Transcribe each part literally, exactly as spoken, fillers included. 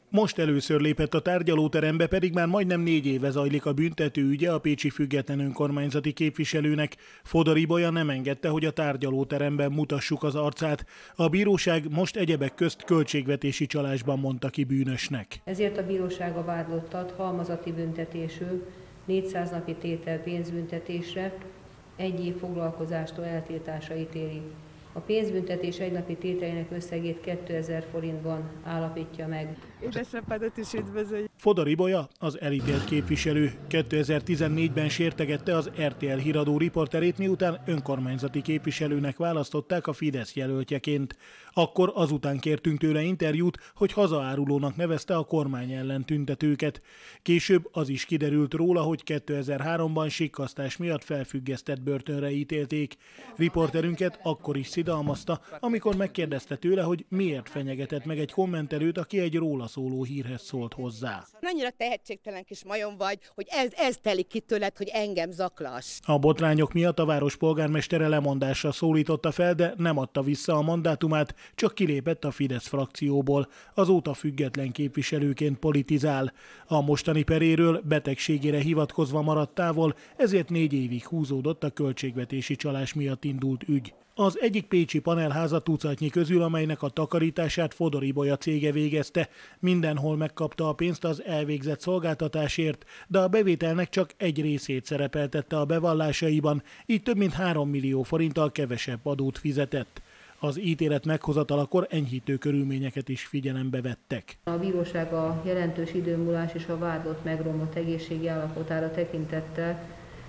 Most először lépett a tárgyalóterembe, pedig már majdnem négy éve zajlik a büntető ügye a pécsi független önkormányzati képviselőnek. Fodor Ibolya nem engedte, hogy a tárgyalóteremben mutassuk az arcát. A bíróság most egyebek közt költségvetési csalásban mondta ki bűnösnek. Ezért a bíróság a vádlottat halmazati büntetésű négyszáz napi tétel pénzbüntetésre, egy év foglalkozástól eltiltásra ítéli. A pénzbüntetés egynapi tételének összegét kétezer forintban állapítja meg. Édesapádat is üdvözöljük! Fodor Ibolya, az elítélt képviselő, kétezer-tizennégyben sértegette az er té el híradó riporterét, miután önkormányzati képviselőnek választották a Fidesz jelöltjeként. Akkor azután kértünk tőle interjút, hogy hazaárulónak nevezte a kormány ellen tüntetőket. Később az is kiderült róla, hogy kétezer-háromban sikkasztás miatt felfüggesztett börtönre ítélték. Riporterünket akkor is szidalmazta, amikor megkérdezte tőle, hogy miért fenyegetett meg egy kommentelőt, aki egy róla szóló hírhez szólt hozzá. Annyira tehetségtelen kis majom vagy, hogy ez, ez telik ki tőled, hogy engem zaklass. A botrányok miatt a város polgármestere lemondásra szólította fel, de nem adta vissza a mandátumát, csak kilépett a Fidesz frakcióból. Azóta független képviselőként politizál. A mostani peréről betegségére hivatkozva maradt távol, ezért négy évig húzódott a költségvetési csalás miatt indult ügy. Az egyik pécsi panelháza tucatnyi közül, amelynek a takarítását Fodor Ibolya cége végezte, mindenhol megkapta a pénzt az elvégzett szolgáltatásért, de a bevételnek csak egy részét szerepeltette a bevallásaiban, így több mint három millió forinttal kevesebb adót fizetett. Az ítélet meghozatalakor enyhítő körülményeket is figyelembe vettek. A bíróság a jelentős időmúlás és a vádlott megromlott egészségi állapotára tekintettel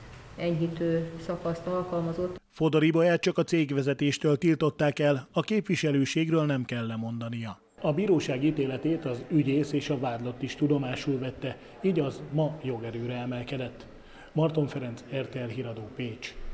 enyhítő szakaszt alkalmazott. Fodor Ibolyát csak a cégvezetéstől tiltották el, a képviselőségről nem kell lemondania. A bíróság ítéletét az ügyész és a vádlott is tudomásul vette, így az ma jogerőre emelkedett. Marton Ferenc, er té el Híradó, Pécs.